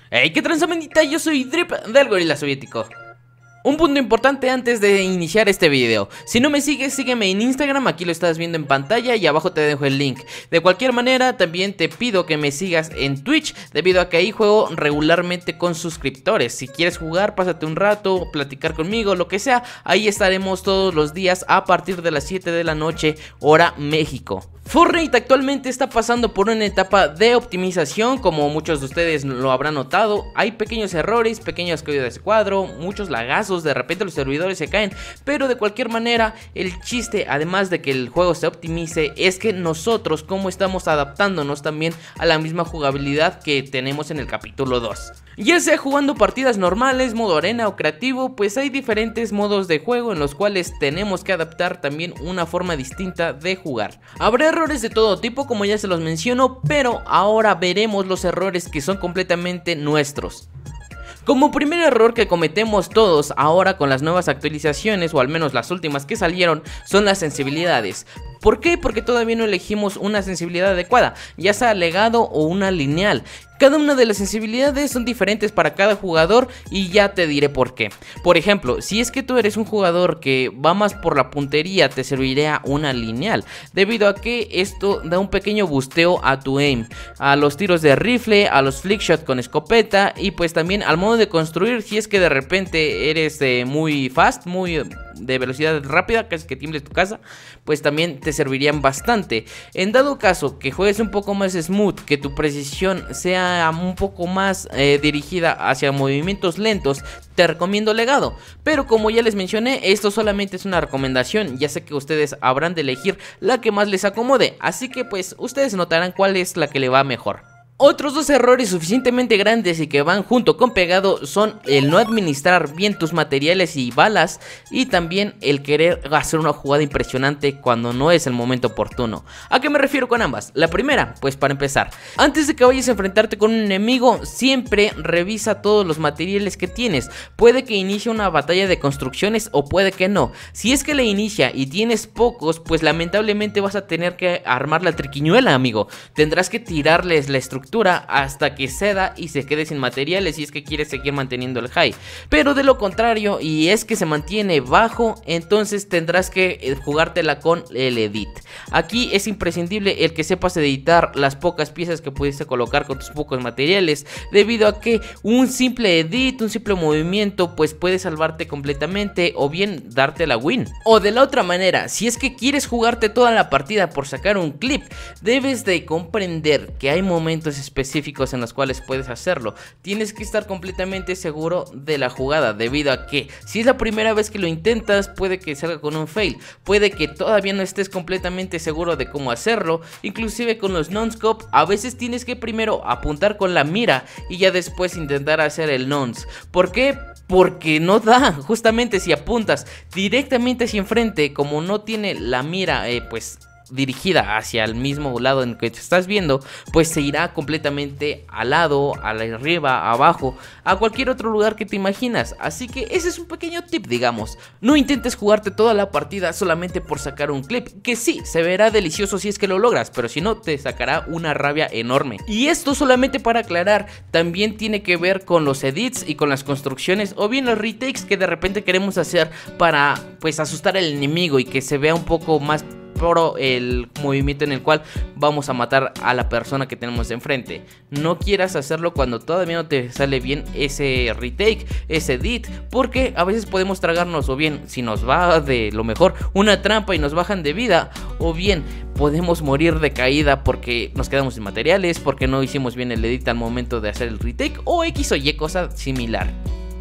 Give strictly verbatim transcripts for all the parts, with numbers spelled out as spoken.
Hey, ¿qué tranza, bandita? Yo soy Drip del Gorila Soviético. Un punto importante antes de iniciar este video: si no me sigues, sígueme en Instagram, aquí lo estás viendo en pantalla y abajo te dejo el link. De cualquier manera, también te pido que me sigas en Twitch, debido a que ahí juego regularmente con suscriptores. Si quieres jugar, pásate un rato, platicar conmigo, lo que sea, ahí estaremos todos los días a partir de las siete de la noche, hora México. Fortnite actualmente está pasando por una etapa de optimización, como muchos de ustedes lo habrán notado. Hay pequeños errores, pequeños caídas de cuadro, muchos lagazos, de repente los servidores se caen, pero de cualquier manera el chiste, además de que el juego se optimice, es que nosotros como estamos adaptándonos también a la misma jugabilidad que tenemos en el capítulo dos. Ya sea jugando partidas normales, modo arena o creativo, pues hay diferentes modos de juego en los cuales tenemos que adaptar también una forma distinta de jugar. Habrá errores de todo tipo, como ya se los menciono, pero ahora veremos los errores que son completamente nuestros. Como primer error que cometemos todos ahora con las nuevas actualizaciones, o al menos las últimas que salieron, son las sensibilidades. ¿Por qué? Porque todavía no elegimos una sensibilidad adecuada, ya sea legado o una lineal. Cada una de las sensibilidades son diferentes para cada jugador y ya te diré por qué. Por ejemplo, si es que tú eres un jugador que va más por la puntería, te serviría una lineal, debido a que esto da un pequeño busteo a tu aim, a los tiros de rifle, a los flickshot con escopeta y pues también al modo de construir. Si es que de repente eres eh, muy fast, muy de velocidad rápida, casi que tiembles tu casa, pues también te servirían bastante. En dado caso que juegues un poco más smooth, que tu precisión sea un poco más eh, dirigida hacia movimientos lentos, te recomiendo legado. Pero como ya les mencioné, esto solamente es una recomendación, ya sé que ustedes habrán de elegir la que más les acomode, así que pues ustedes notarán cuál es la que le va mejor. Otros dos errores suficientemente grandes y que van junto con pegado son el no administrar bien tus materiales y balas, y también el querer hacer una jugada impresionante cuando no es el momento oportuno. ¿A qué me refiero con ambas? La primera, pues para empezar, antes de que vayas a enfrentarte con un enemigo, siempre revisa todos los materiales que tienes. Puede que inicie una batalla de construcciones o puede que no. Si es que la inicia y tienes pocos, pues lamentablemente vas a tener que armar la triquiñuela, amigo. Tendrás que tirarles la estructura hasta que ceda y se quede sin materiales si es que quieres seguir manteniendo el high. Pero de lo contrario, y es que se mantiene bajo, entonces tendrás que jugártela con el edit. Aquí es imprescindible el que sepas editar las pocas piezas que pudiste colocar con tus pocos materiales, debido a que un simple edit, un simple movimiento, pues puede salvarte completamente o bien darte la win. O de la otra manera, si es que quieres jugarte toda la partida por sacar un clip, debes de comprender que hay momentos específicos en los cuales puedes hacerlo. Tienes que estar completamente seguro de la jugada, debido a que si es la primera vez que lo intentas, puede que salga con un fail, puede que todavía no estés completamente seguro de cómo hacerlo. Inclusive con los non-scope, a veces tienes que primero apuntar con la mira y ya después intentar hacer el nons. ¿Por qué? Porque no da, justamente si apuntas directamente hacia enfrente, como no tiene la mira eh, pues dirigida hacia el mismo lado en que te estás viendo, pues se irá completamente al lado, a la arriba, abajo, a cualquier otro lugar que te imaginas. Así que ese es un pequeño tip, digamos. No intentes jugarte toda la partida solamente por sacar un clip, que sí, se verá delicioso si es que lo logras, pero si no, te sacará una rabia enorme. Y esto, solamente para aclarar, también tiene que ver con los edits y con las construcciones, o bien los retakes que de repente queremos hacer para pues asustar al enemigo y que se vea un poco más pro el movimiento en el cual vamos a matar a la persona que tenemos enfrente. No quieras hacerlo cuando todavía no te sale bien ese retake, ese edit, porque a veces podemos tragarnos, o bien si nos va de lo mejor, una trampa y nos bajan de vida, o bien podemos morir de caída porque nos quedamos sin materiales, porque no hicimos bien el edit al momento de hacer el retake, o X o Y cosa similar.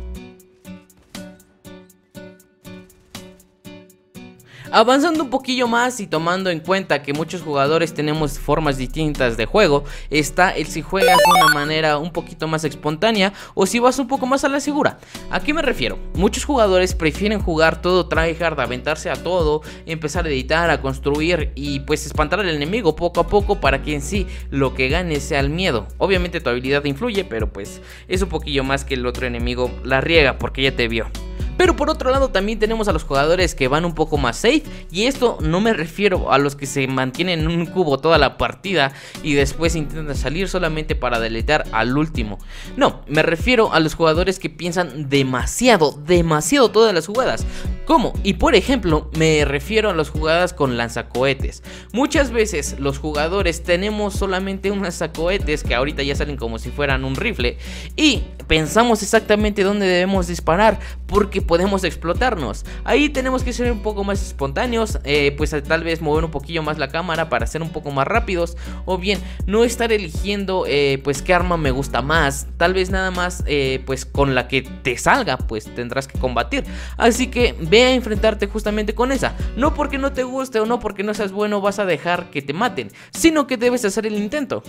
Avanzando un poquillo más y tomando en cuenta que muchos jugadores tenemos formas distintas de juego, está el si juegas de una manera un poquito más espontánea o si vas un poco más a la segura. ¿A qué me refiero? Muchos jugadores prefieren jugar todo tryhard, aventarse a todo, empezar a editar, a construir y pues espantar al enemigo poco a poco para que en sí lo que gane sea el miedo. Obviamente tu habilidad influye, pero pues es un poquillo más que el otro enemigo la riega porque ya te vio. Pero por otro lado también tenemos a los jugadores que van un poco más safe, y esto no me refiero a los que se mantienen en un cubo toda la partida y después intentan salir solamente para deletear al último. No, me refiero a los jugadores que piensan demasiado, demasiado todas las jugadas. ¿Cómo? Y por ejemplo, me refiero a las jugadas con lanzacohetes. Muchas veces los jugadores tenemos solamente unos lanzacohetes que ahorita ya salen como si fueran un rifle y pensamos exactamente dónde debemos disparar porque podemos explotarnos. Ahí tenemos que ser un poco más espontáneos, eh, pues tal vez mover un poquillo más la cámara para ser un poco más rápidos, o bien no estar eligiendo eh, pues qué arma me gusta más. Tal vez nada más eh, pues con la que te salga pues tendrás que combatir. Así que ve a enfrentarte justamente con esa. No porque no te guste o no porque no seas bueno vas a dejar que te maten, sino que debes hacer el intento.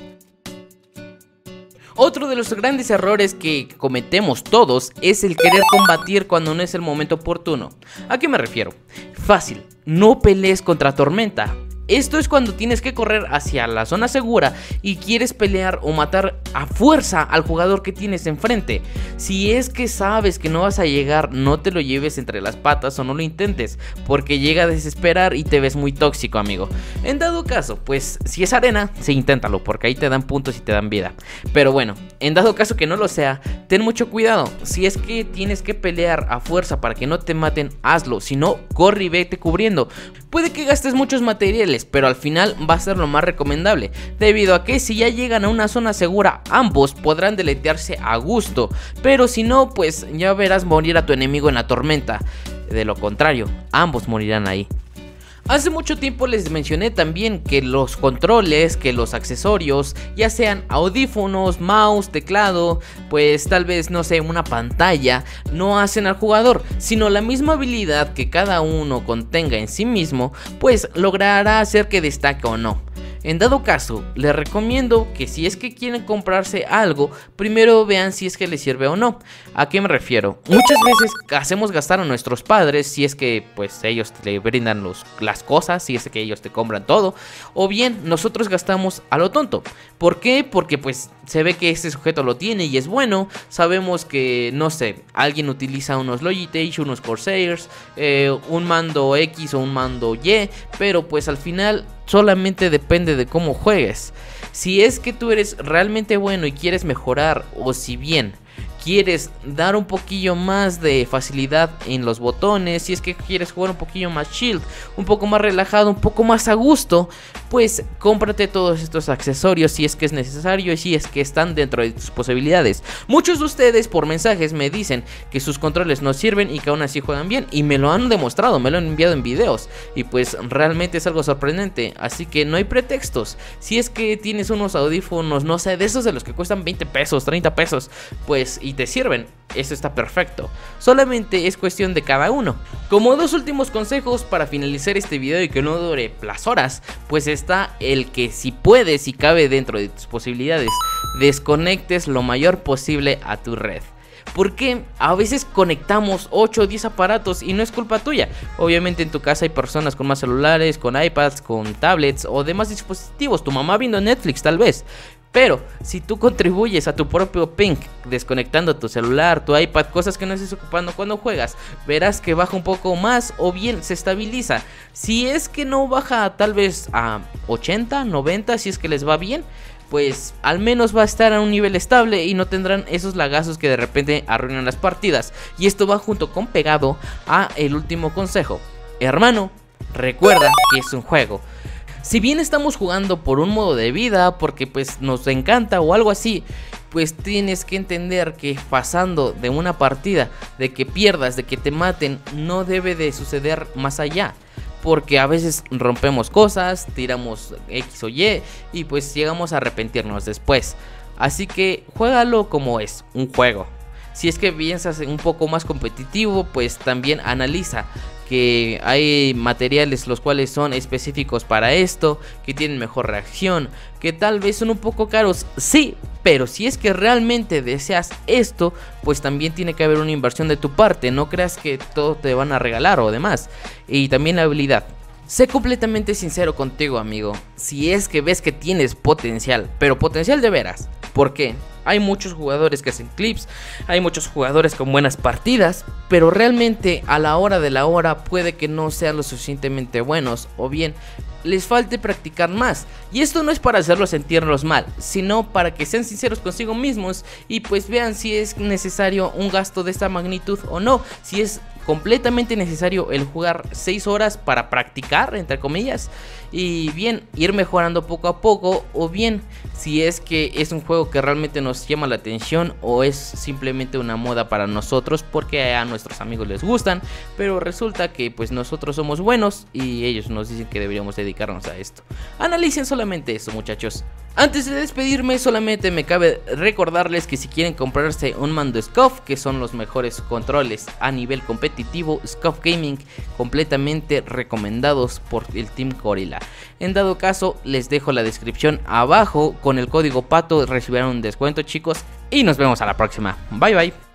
Otro de los grandes errores que cometemos todos es el querer combatir cuando no es el momento oportuno. ¿A qué me refiero? Fácil, no pelees contra Tormenta. Esto es cuando tienes que correr hacia la zona segura y quieres pelear o matar a fuerza al jugador que tienes enfrente. Si es que sabes que no vas a llegar, no te lo lleves entre las patas o no lo intentes, porque llega a desesperar y te ves muy tóxico, amigo. En dado caso, pues si es arena, sí, inténtalo, porque ahí te dan puntos y te dan vida. Pero bueno, en dado caso que no lo sea, ten mucho cuidado. Si es que tienes que pelear a fuerza para que no te maten, hazlo. Si no, corre y vete cubriendo. Puede que gastes muchos materiales, pero al final va a ser lo más recomendable, debido a que si ya llegan a una zona segura, ambos podrán deletearse a gusto, pero si no, pues ya verás morir a tu enemigo en la tormenta. De lo contrario, ambos morirán ahí. Hace mucho tiempo les mencioné también que los controles, que los accesorios, ya sean audífonos, mouse, teclado, pues tal vez no sé, una pantalla, no hacen al jugador, sino la misma habilidad que cada uno contenga en sí mismo, pues logrará hacer que destaque o no. En dado caso, les recomiendo que si es que quieren comprarse algo, primero vean si es que les sirve o no. ¿A qué me refiero? Muchas veces hacemos gastar a nuestros padres si es que pues ellos le brindan los, las cosas, si es que ellos te compran todo, o bien nosotros gastamos a lo tonto. ¿Por qué? Porque pues se ve que este sujeto lo tiene y es bueno. Sabemos que, no sé, alguien utiliza unos Logitech, unos Corsairs, eh, un mando X o un mando Y, pero pues al final solamente depende de cómo juegues. Si es que tú eres realmente bueno y quieres mejorar, o si bien quieres dar un poquillo más de facilidad en los botones, si es que quieres jugar un poquillo más chill, un poco más relajado, un poco más a gusto, pues cómprate todos estos accesorios si es que es necesario y si es que están dentro de tus posibilidades. Muchos de ustedes por mensajes me dicen que sus controles no sirven y que aún así juegan bien, y me lo han demostrado, me lo han enviado en videos, y pues realmente es algo sorprendente. Así que no hay pretextos. Si es que tienes unos audífonos, no sé, de esos de los que cuestan veinte pesos, treinta pesos, pues y te sirven, eso está perfecto. Solamente es cuestión de cada uno. Como dos últimos consejos para finalizar este video y que no dure las horas, pues está el que si puedes y cabe dentro de tus posibilidades, desconectes lo mayor posible a tu red. Porque a veces conectamos ocho o diez aparatos y no es culpa tuya. Obviamente en tu casa hay personas con más celulares, con iPads, con tablets o demás dispositivos. Tu mamá viendo Netflix tal vez. Pero si tú contribuyes a tu propio ping desconectando tu celular, tu iPad, cosas que no estés ocupando cuando juegas, verás que baja un poco más o bien se estabiliza. Si es que no baja tal vez a ochenta, noventa, si es que les va bien, pues al menos va a estar a un nivel estable y no tendrán esos lagazos que de repente arruinan las partidas. Y esto va junto con pegado a el último consejo. Hermano, recuerda que es un juego. Si bien estamos jugando por un modo de vida, porque pues nos encanta o algo así, pues tienes que entender que pasando de una partida, de que pierdas, de que te maten, no debe de suceder más allá. Porque a veces rompemos cosas, tiramos X o Y y pues llegamos a arrepentirnos después. Así que juégalo como es, un juego. Si es que piensas un poco más competitivo, pues también analiza que hay materiales los cuales son específicos para esto, que tienen mejor reacción, que tal vez son un poco caros, sí, pero si es que realmente deseas esto, pues también tiene que haber una inversión de tu parte. No creas que todo te van a regalar o demás. Y también la habilidad. Sé completamente sincero contigo, amigo. Si es que ves que tienes potencial, pero potencial de veras. ¿Por qué? Hay muchos jugadores que hacen clips, hay muchos jugadores con buenas partidas, pero realmente a la hora de la hora puede que no sean lo suficientemente buenos, o bien les falte practicar más. Y esto no es para hacerlos sentirlos mal, sino para que sean sinceros consigo mismos y pues vean si es necesario un gasto de esta magnitud o no, si es completamente necesario el jugar seis horas para practicar, entre comillas, y bien ir mejorando poco a poco, o bien si es que es un juego que realmente nos llama la atención o es simplemente una moda para nosotros porque a nuestros amigos les gustan, pero resulta que pues nosotros somos buenos y ellos nos dicen que deberíamos dedicarnos a esto. Analicen solamente eso, muchachos. Antes de despedirme, solamente me cabe recordarles que si quieren comprarse un mando SCUF, que son los mejores controles a nivel competitivo, SCUF Gaming, completamente recomendados por el Team Gorilla. En dado caso, les dejo la descripción abajo, con el código PATO recibirán un descuento, chicos, y nos vemos a la próxima. Bye bye.